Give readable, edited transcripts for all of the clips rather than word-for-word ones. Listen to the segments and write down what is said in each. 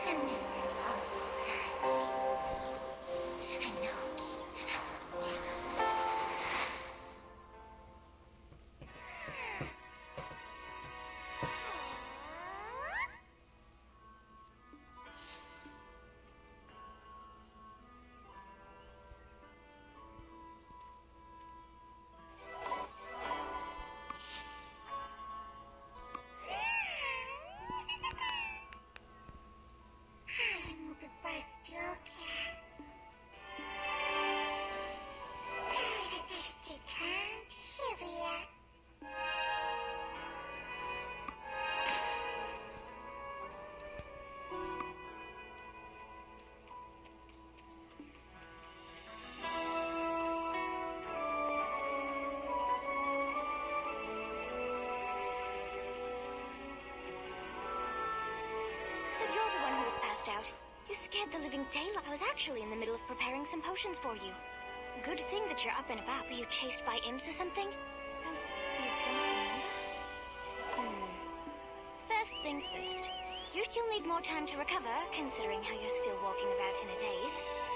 Out. You scared the living daylight. I was actually in the middle of preparing some potions for you. Good thing that you're up and about. Were you chased by imps or something? Oh, you don't remember? First things first. You'll need more time to recover, considering how you're still walking about in a daze.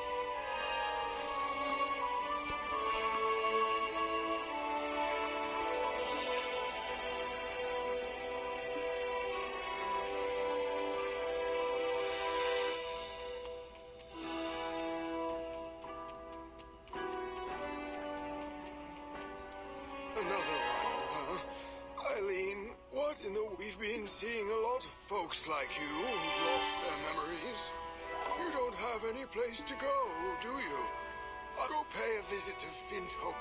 We've been seeing a lot of folks like you who've lost their memories. You don't have any place to go, do you? I'll go pay a visit to Finthope.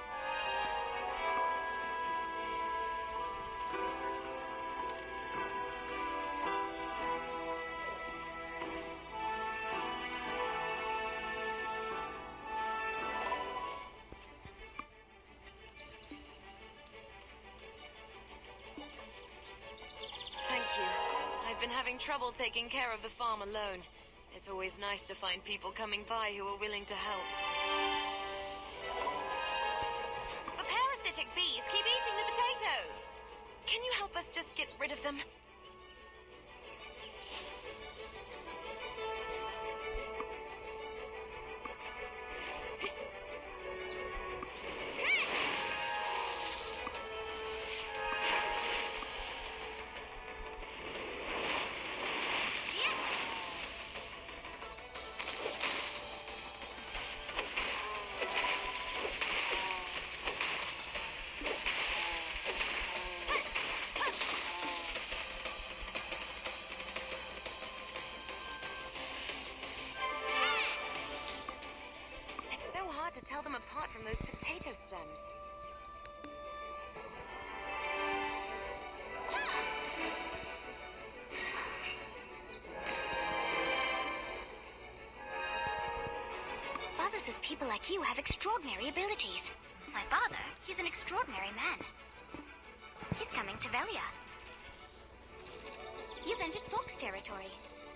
I've been having trouble taking care of the farm alone. It's always nice to find people coming by who are willing to help. The parasitic bees keep eating the potatoes! Can you help us just get rid of them? To tell them apart from those potato stems. Father says people like you have extraordinary abilities. My father, he's an extraordinary man. He's coming to Velia. You've entered Fox territory.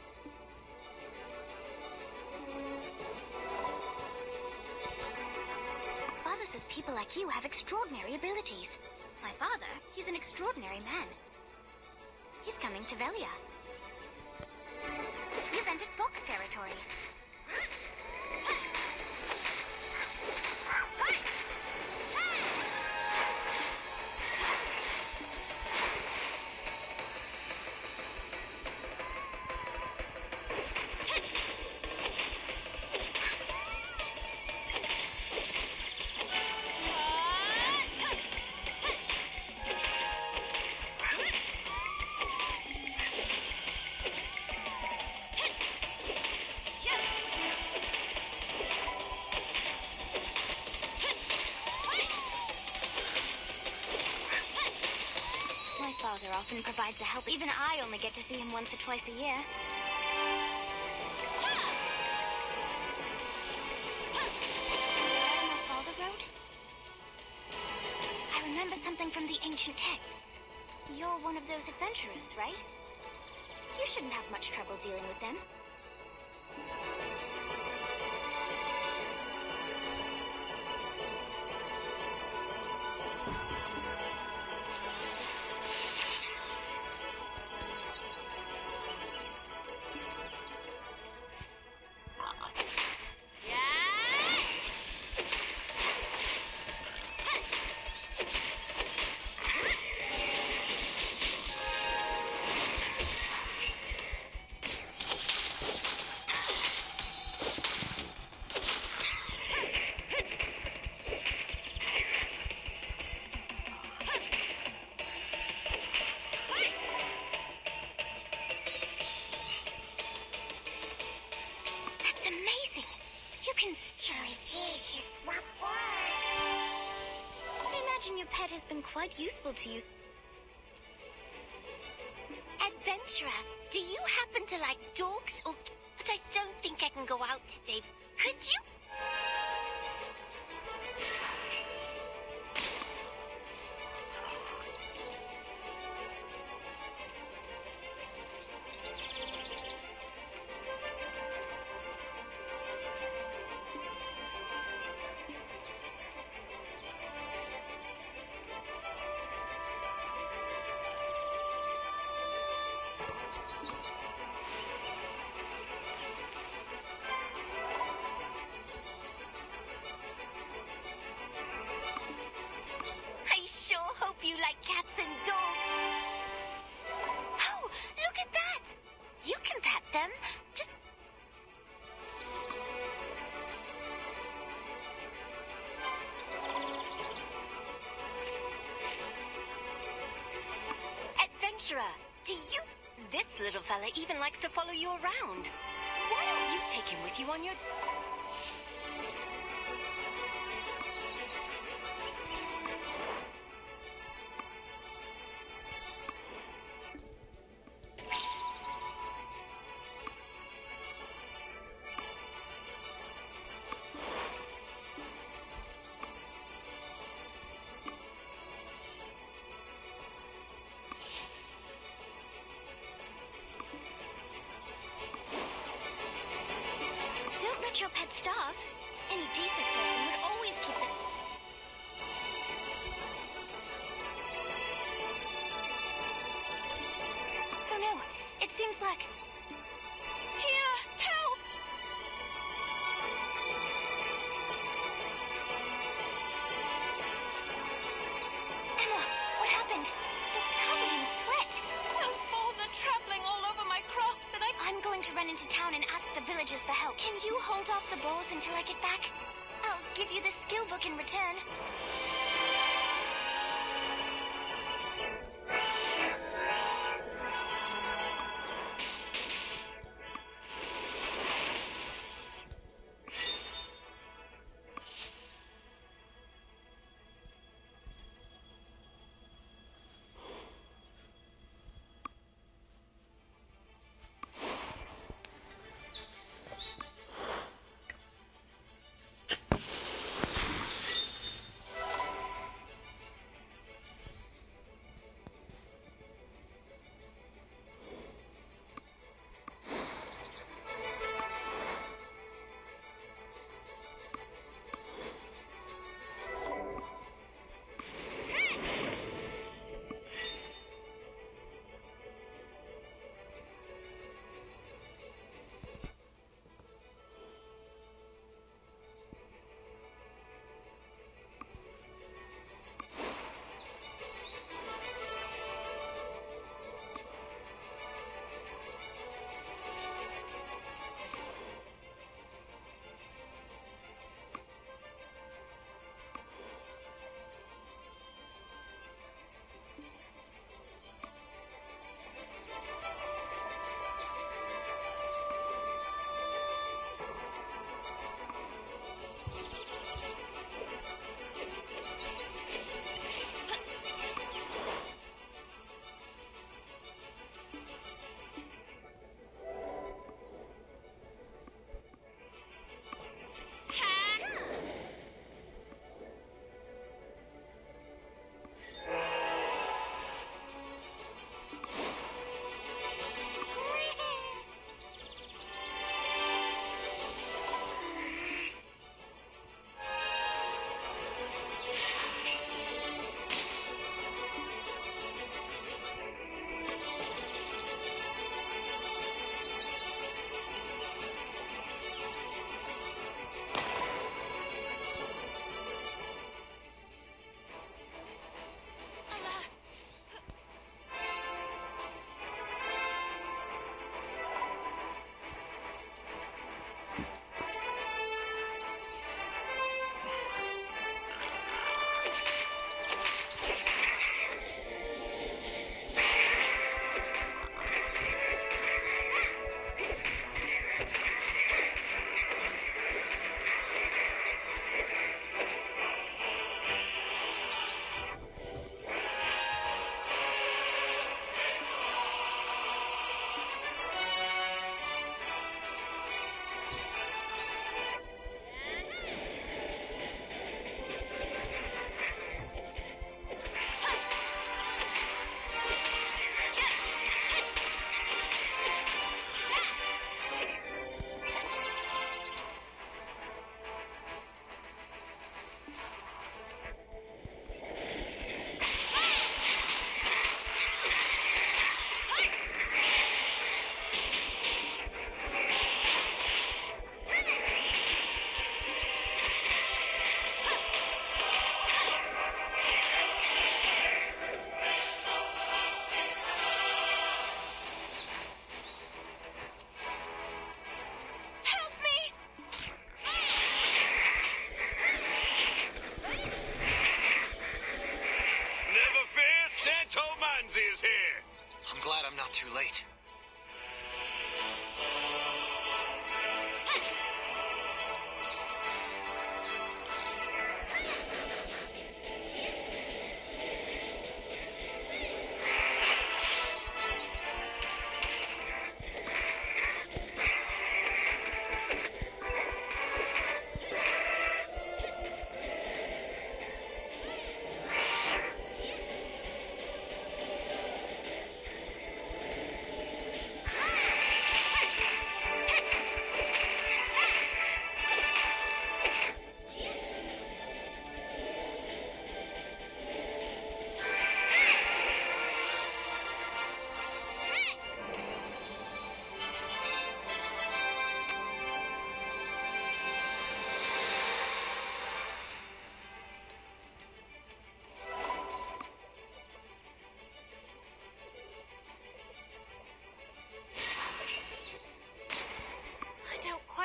Father says people like you have extraordinary abilities. My father, he's an extraordinary man. He's coming to Velia. You've entered Fox territory. Father often provides a help. Even I only get to see him once or twice a year. My father wrote? I remember something from the ancient texts. You're one of those adventurers, right? You shouldn't have much trouble dealing with them. amazing. You can... I imagine your pet has been quite useful to you. Adventurer, do you happen to like dogs? Or... But I don't think I can go out today. Could you? I sure hope you like cats and dogs. Oh, look at that! You can pet them. Just... Adventurer, do you... This little fella even likes to follow you around. Why don't you take him with you on your... Don't let your pet starve. Any decent person would always keep it. Oh no, it seems like... Here, help! Emma, what happened? You're covered in sweat. Those balls are traveling all over my crops and I'm going to run into town and ask the villagers for help. Can you hold off the balls until I get back? I'll give you the skill book in return.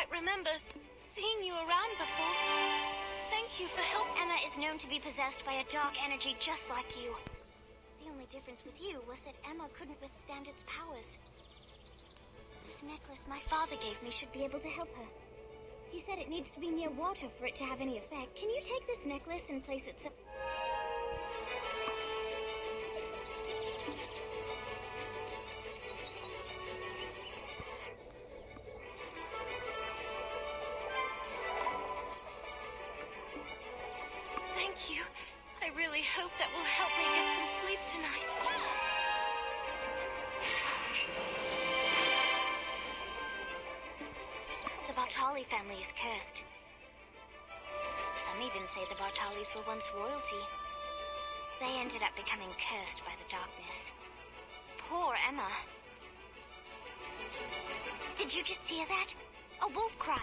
quite remember seeing you around before. Thank you for help. Emma is known to be possessed by a dark energy just like you. The only difference with you was that Emma couldn't withstand its powers. This necklace my father gave me should be able to help her. He said it needs to be near water for it to have any effect. Can you take this necklace and place it Thank you. I really hope that will help me get some sleep tonight. The Bartali family is cursed. Some even say the Bartalis were once royalty. They ended up becoming cursed by the darkness. Poor Emma. Did you just hear that? A wolf cry.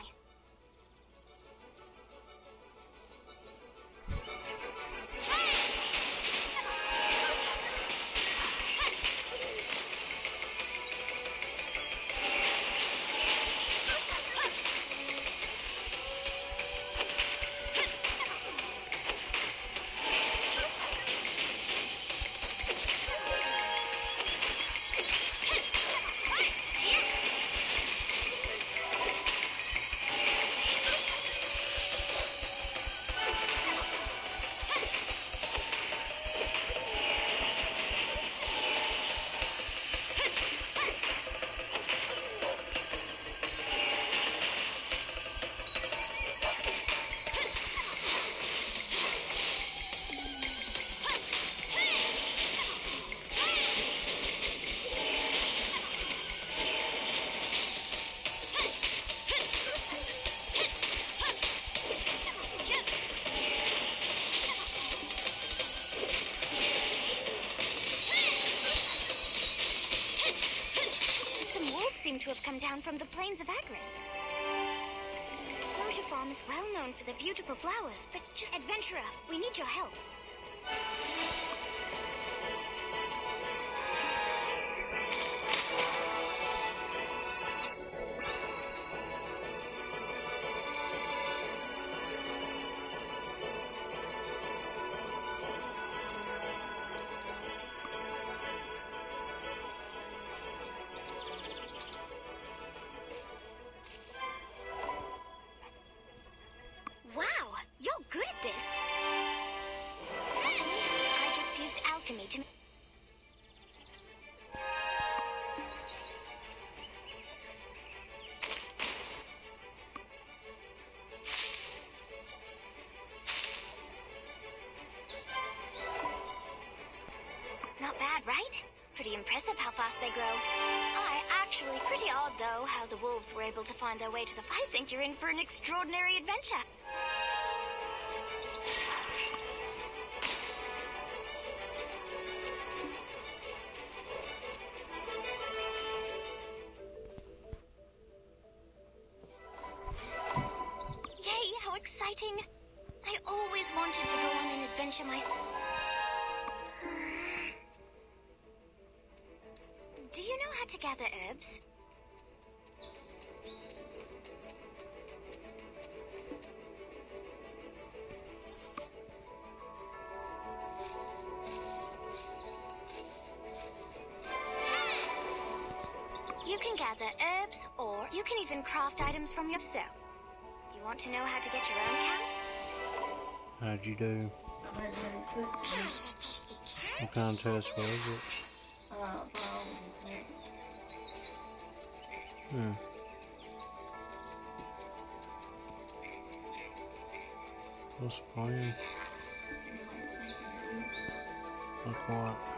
Seem to have come down from the plains of Agris. Roja Farm is well known for their beautiful flowers, but just... Adventurer, we need your help. You're good at this. Luckily, I just used alchemy to... Not bad, right? Pretty impressive how fast they grow. Actually, pretty odd, though, how the wolves were able to find their way to the... I think you're in for an extraordinary adventure. Exciting. I always wanted to go on an adventure myself. Do you know how to gather herbs? You can gather herbs, or you can even craft items from your soul. Want to know how to get your own camp? How'd you do? What kind of test was it? What's the plan? Like what?